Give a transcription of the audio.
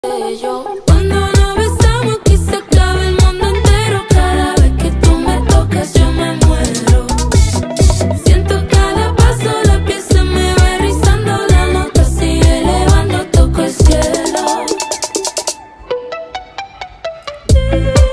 Yo, cuando nos besamos aquí se acaba el mundo entero. Cada vez que tú me tocas yo me muero. Siento cada paso, la piel se me va erizando. La nota sigue elevando, toco el cielo.